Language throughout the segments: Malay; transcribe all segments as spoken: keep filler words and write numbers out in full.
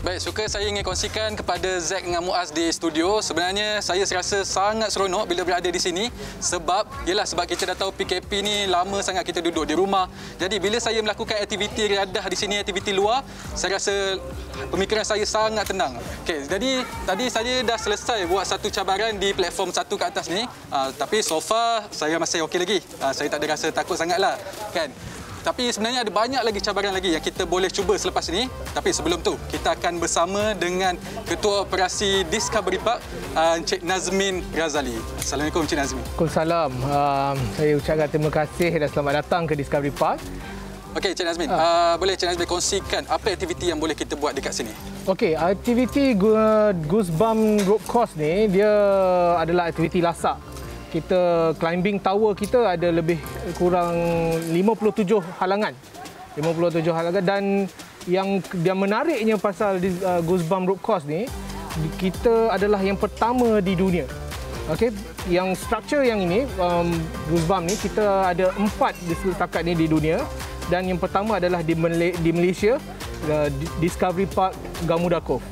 Baik, suka saya ingin kongsikan kepada Zack dengan Muaz di studio. Sebenarnya saya rasa sangat seronok bila berada di sini sebab yalah sebab kita dah tahu P K P ni lama sangat kita duduk di rumah. Jadi bila saya melakukan aktiviti riadah di sini, aktiviti luar, saya rasa pemikiran saya sangat tenang. Okey, jadi tadi saya dah selesai buat satu cabaran di platform satu ke atas ni. Uh, tapi so far saya masih okey lagi. Uh, saya tak ada rasa takut sangatlah, kan? Tapi sebenarnya ada banyak lagi cabaran lagi yang kita boleh cuba selepas ini. Tapi sebelum tu, kita akan bersama dengan Ketua Operasi Discovery Park, Encik Nazmin Razali. Assalamualaikum Encik Nazmin. Waalaikumsalam. Uh, saya ucapkan terima kasih dan selamat datang ke Discovery Park. Okey Encik Nazmin, uh. Uh, boleh Encik Nazmin kongsikan apa aktiviti yang boleh kita buat dekat sini? Okey, aktiviti Goosebump Rope Course ni, dia adalah aktiviti lasak. Kita climbing tower kita ada lebih kurang lima puluh tujuh halangan. lima puluh tujuh halangan dan yang yang menariknya pasal uh, Goosebump Rope Course ni, kita adalah yang pertama di dunia. Okey, yang struktur yang ini um, Goosebump ni kita ada empat di setakat ni di dunia dan yang pertama adalah di, Mal- di Malaysia, uh, Discovery Park Gamuda Cove.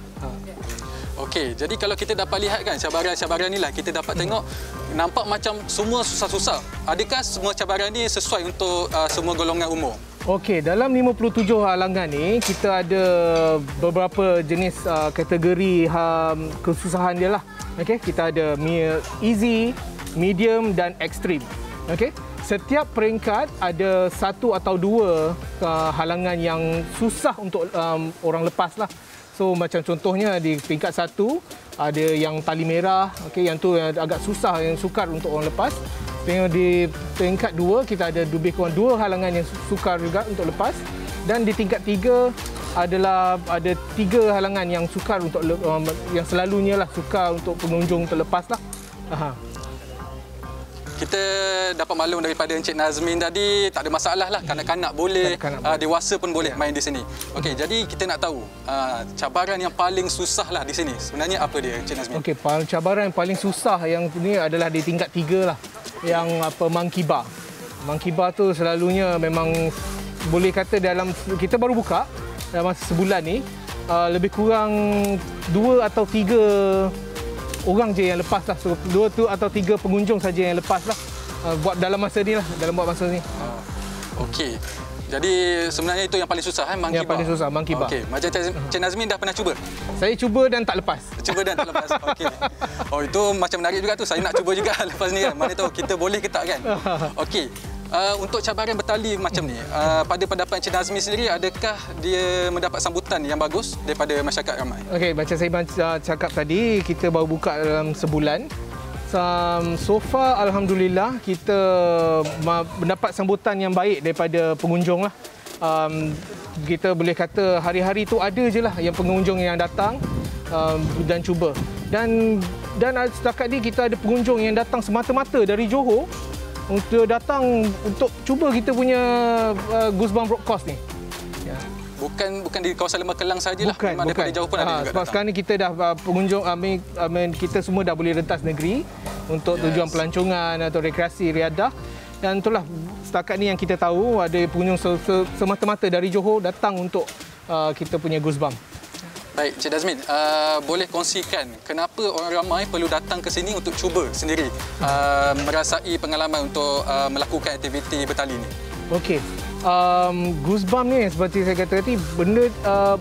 Okey, jadi kalau kita dapat lihat kan cabaran-cabaran ni lah, kita dapat tengok nampak macam semua susah-susah. Adakah semua cabaran ni sesuai untuk uh, semua golongan umur? Okey, dalam lima puluh tujuh halangan ni kita ada beberapa jenis uh, kategori um, kesusahan dia lah. Okey, kita ada easy, medium dan extreme. Okey, setiap peringkat ada satu atau dua uh, halangan yang susah untuk um, orang lepas lah. So macam contohnya di peringkat satu ada yang tali merah, okey, yang tu yang agak susah, yang sukar untuk orang lepas. Di peringkat dua kita ada lebih kurang dua halangan yang sukar juga untuk lepas. Dan di tingkat tiga adalah ada tiga halangan yang sukar untuk um, yang selalunya lah sukar untuk pengunjung terlepas lah. Aha. Kita dapat maklum daripada Encik Nazmin tadi, tak ada masalah lah, kanak-kanak boleh, kanak-kanak uh, dewasa pun boleh main di sini. Okey, jadi kita nak tahu uh, cabaran yang paling susah lah di sini. Sebenarnya apa dia Encik Nazmin? Okey, cabaran yang paling susah yang ini adalah di tingkat tiga lah. Yang apa, monkey bar. Monkey bar tu selalunya memang boleh kata dalam, kita baru buka dalam masa sebulan ni, uh, lebih kurang dua atau tiga orang je yang lepas lah. So, dua tu atau tiga pengunjung saja yang lepas lah. Uh, buat dalam masa ni lah, dalam buat masa ni. Oh, okey. Jadi sebenarnya itu yang paling susah kan, monkey yang bar. Yang paling susah, monkey bar. Okey, macam Encik Nazmin dah pernah cuba? Saya cuba dan tak lepas. Cuba dan tak lepas. Okey. Oh, itu macam menarik juga tu. Saya nak cuba juga lepas ni kan. Mana tahu kita boleh ke tak kan? Okey. Uh, untuk cabaran bertali macam ni, uh, pada pendapat Encik Nazmin sendiri, adakah dia mendapat sambutan yang bagus daripada masyarakat ramai? Okey, macam saya cakap tadi, kita baru buka dalam sebulan. Um, so far, alhamdulillah, kita mendapat sambutan yang baik daripada pengunjung lah. Um, kita boleh kata hari-hari tu ada je lah yang pengunjung yang datang um, dan cuba. Dan dan setakat ni kita ada pengunjung yang datang semata-mata dari Johor untuk datang untuk cuba kita punya uh, Goosebump Rope Course ni. Ya. Bukan bukan di kawasan Lembah Kelang sajalah, bukan, memang daripada jauh pun ha, ada juga sebab datang. Sekarang ni kita dah uh, pengunjung I mean, I mean, kita semua dah boleh rentas negeri untuk yes. tujuan pelancongan atau rekreasi riadah. Dan itulah setakat ni yang kita tahu ada pengunjung semata-mata dari Johor datang untuk uh, kita punya Goosebump. Baik, Encik Nazmin, uh, boleh kongsikan kenapa orang ramai perlu datang ke sini untuk cuba sendiri uh, merasai pengalaman untuk uh, melakukan aktiviti bertali ni? Okey, um, Goosebump ni seperti saya kata tadi, benda uh,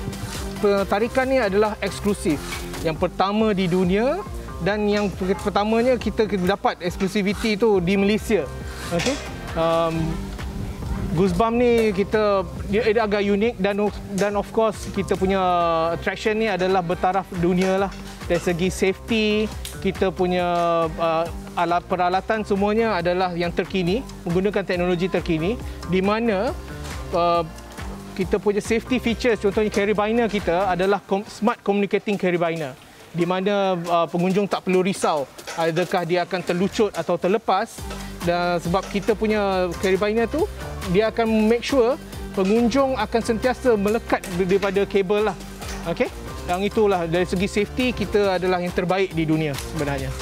tarikan ni adalah eksklusif. Yang pertama di dunia dan yang pertamanya kita dapat eksklusiviti itu di Malaysia. Okey. Um, Goosebump ni kita dia, dia agak unik dan dan of course kita punya attraction ni adalah bertaraf dunia lah. Dari segi safety, kita punya uh, alat peralatan semuanya adalah yang terkini, menggunakan teknologi terkini, di mana uh, kita punya safety features, contohnya carabiner kita adalah smart communicating carabiner, di mana uh, pengunjung tak perlu risau adakah dia akan terlucut atau terlepas. Dan sebab kita punya carabiner tu, dia akan make sure pengunjung akan sentiasa melekat daripada kabel lah. Okey? Yang itulah dari segi safety kita adalah yang terbaik di dunia sebenarnya.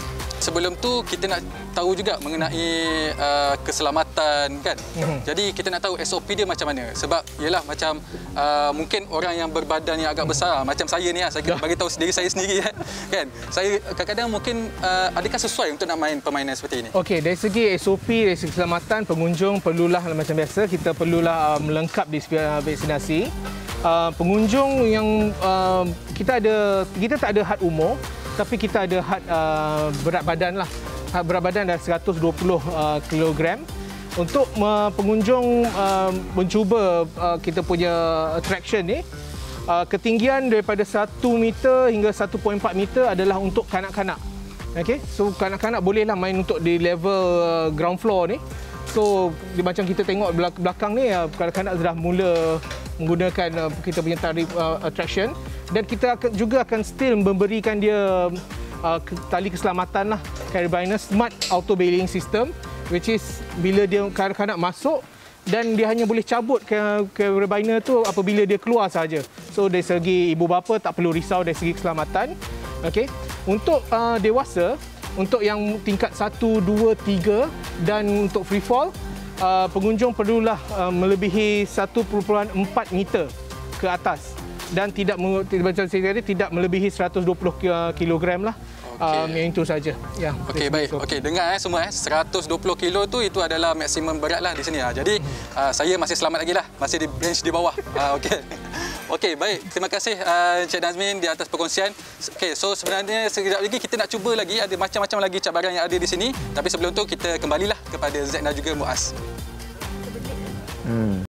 sebelum tu kita nak tahu juga mengenai uh, keselamatan kan. Mm-hmm. Jadi kita nak tahu S O P dia macam mana. Sebab yalah macam uh, mungkin orang yang berbadan yang agak besar mm-hmm. macam saya ni lah, saya kena bagi tahu diri saya sendiri kan. Saya kadang-kadang mungkin uh, adakah sesuai untuk nak main permainan seperti ini? Okey, dari segi S O P, dari segi keselamatan, pengunjung perlulah macam biasa kita perlulah uh, melengkap di vaksinasi. Uh, pengunjung yang uh, kita ada kita tak ada had umur, tapi kita ada had uh, berat badan lah. Had berat badan dah seratus dua puluh uh, kilogram. Untuk uh, pengunjung uh, mencuba uh, kita punya attraction ni, uh, ketinggian daripada satu meter hingga satu perpuluhan empat meter adalah untuk kanak-kanak. Okey, so kanak-kanak bolehlah main untuk di level uh, ground floor ni. So macam kita tengok belakang ni, uh, kanak-kanak sudah mula menggunakan uh, kita punya tarif uh, attraction, dan kita akan, juga akan still memberikan dia uh, tali keselamatan lah, carabiner smart auto bailing system, which is bila dia kanak-kanak masuk dan dia hanya boleh cabut carabiner tu apabila dia keluar saja. So dari segi ibu bapa tak perlu risau dari segi keselamatan. Okey, untuk uh, dewasa, untuk yang tingkat satu, dua, tiga dan untuk free fall, Uh, pengunjung perlulah uh, melebihi satu perpuluhan empat meter ke atas dan tidak macam saya tadi tidak melebihi seratus dua puluh kilogram lah. Okay. Um, yang itu saja. Ya. Okey, baik. Okey, dengar eh semua eh seratus dua puluh kilo tu itu adalah maksimum berat lah di sini lah. Jadi uh, saya masih selamat lagi lah, masih di range di bawah. Uh, Okey. Okey, baik. Terima kasih uh, Encik Nazmin di atas perkongsian. Okey, so sebenarnya sekejap lagi kita nak cuba lagi, ada macam-macam lagi cabaran yang ada di sini. Tapi sebelum tu kita kembalilah kepada Zack dan juga Muaz. Hmm.